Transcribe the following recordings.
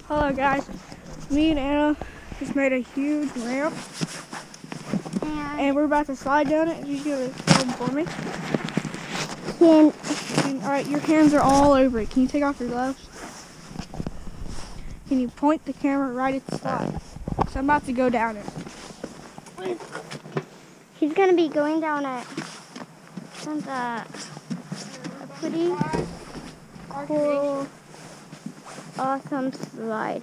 Hello guys, me and Anna just made a huge ramp and we're about to slide down it. She's gonna film for me. Alright, your hands are all over it. Can you take off your gloves? Can you point the camera right at the slide? So I'm about to go down it. He's gonna be going down a pretty cool, awesome slide.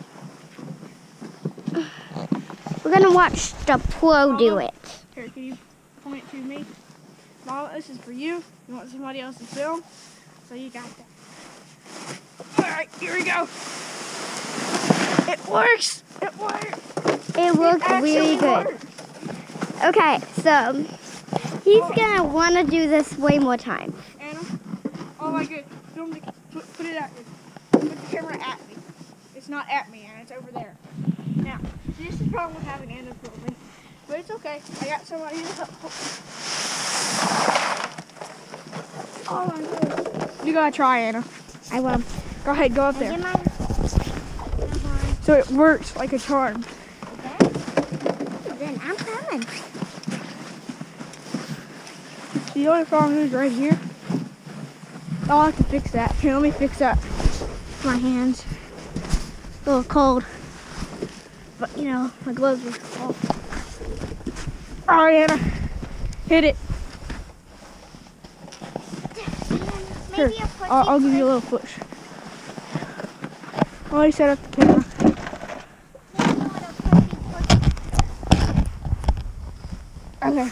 We're gonna watch the pro do it. Here, can you point to me? Mama, this is for you. You want somebody else to film? So you got that. Alright, here we go. It works! It works! It worked really good. Worked. Okay, so he's gonna wanna do this way more times. Anna, oh my good. Film the, put it at me. Put the camera at me. It's not at me, Anna. It's over there. Now, this is the problem with having Anna film me. But it's okay. I got somebody to help. Oh my goodness. You gotta try, Anna. I will. Go ahead, go up there. Get mine. So it works like a charm. Okay. Then I'm coming. The only problem is right here. I'll have to fix that. Here, let me fix that. My hands. A little cold. But, you know, my gloves are off. All right, Anna. Hit it. Here, Maybe I'll give you a little push. I'll set up the camera. Okay.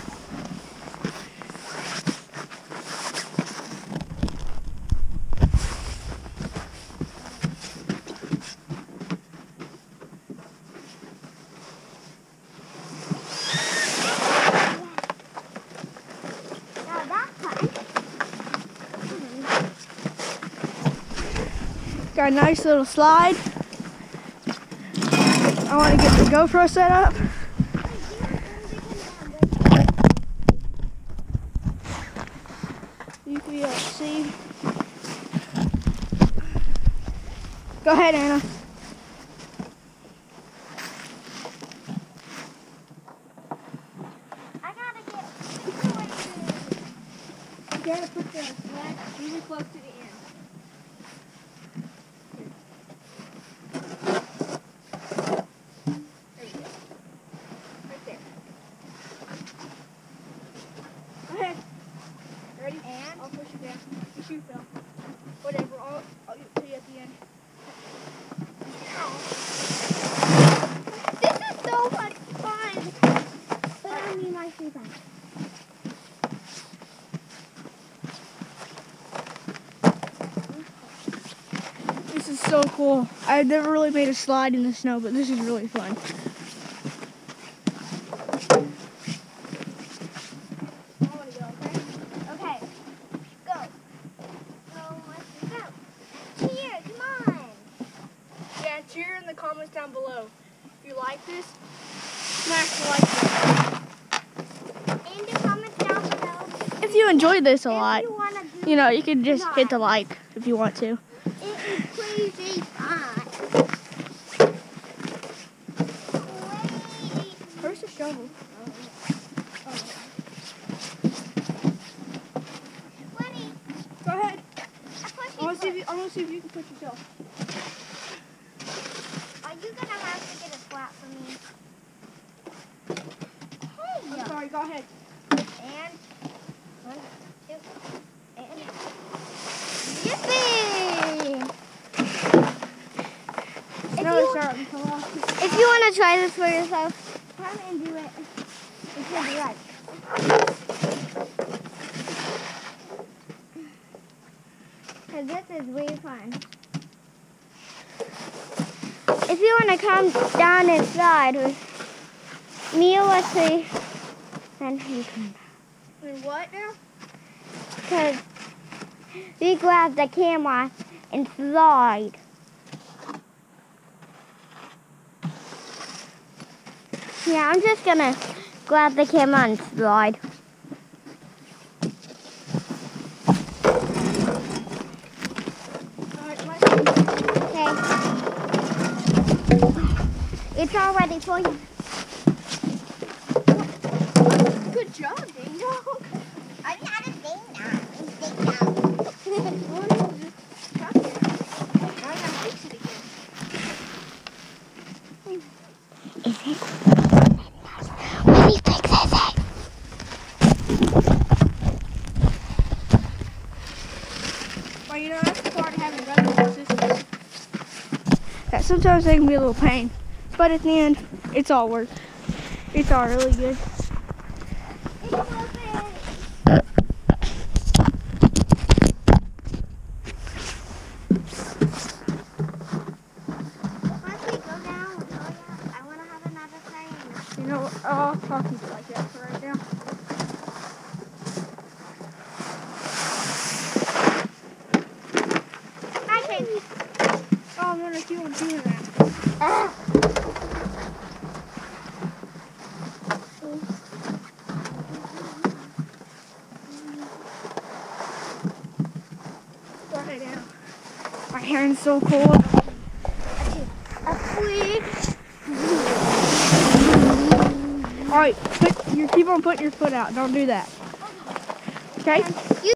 Got a nice little slide. I want to get the GoPro set up. You can be able to see. Go ahead, Anna. I gotta get You gotta put the flag really close to the end. There you go. Right there. Go ahead. Ready? And? I'll push you down. You shoot, Phil. Whatever. I'll get to you at the end. This is so much fun. But I need my free bike. This is so cool. I've never really made a slide in the snow, but this is really fun. I wanna go, okay? Okay. Go. So let's go. Cheer, come on. Yeah, cheer in the comments down below. If you like this, smash the like button. In the comments down below. If you enjoyed this a lot, If you wanna do you know, you can just not. hit the like if you want to. It is crazy fun. Where's the shovel? Buddy, Go ahead. I I want to see if you can push yourself. Are you gonna have to get a slap for me? I'm Hey, sorry, go ahead. and 1, 2, and yippee! No, it's starting to come off. If you want to try this for yourself, come and do it. It's gonna be right. Cause this is way fun. If you want to come down and slide with me or Wesley, then you can. Wait, what now? Cause we grab the camera and slide. Yeah, I'm just gonna grab the camera and slide. Okay. It's all ready for you. Good job, Ding Dong. I'm not a ding dong. It's ding dong. Now I gotta fix it again. When he fixes it. Well, you know, that's the part of having brothers and sisters. That sometimes they can be a little pain, but at the end, it's all worth it. It's all really good. It's open. Once we go down, I want to have another frame. You know, I'll talk to you like that for right now. Hi, Shane. Oh, I'm gonna keep on doing that. Ah! Right now. My hand's so cold. Alright, keep on putting your foot out. Don't do that. Okay?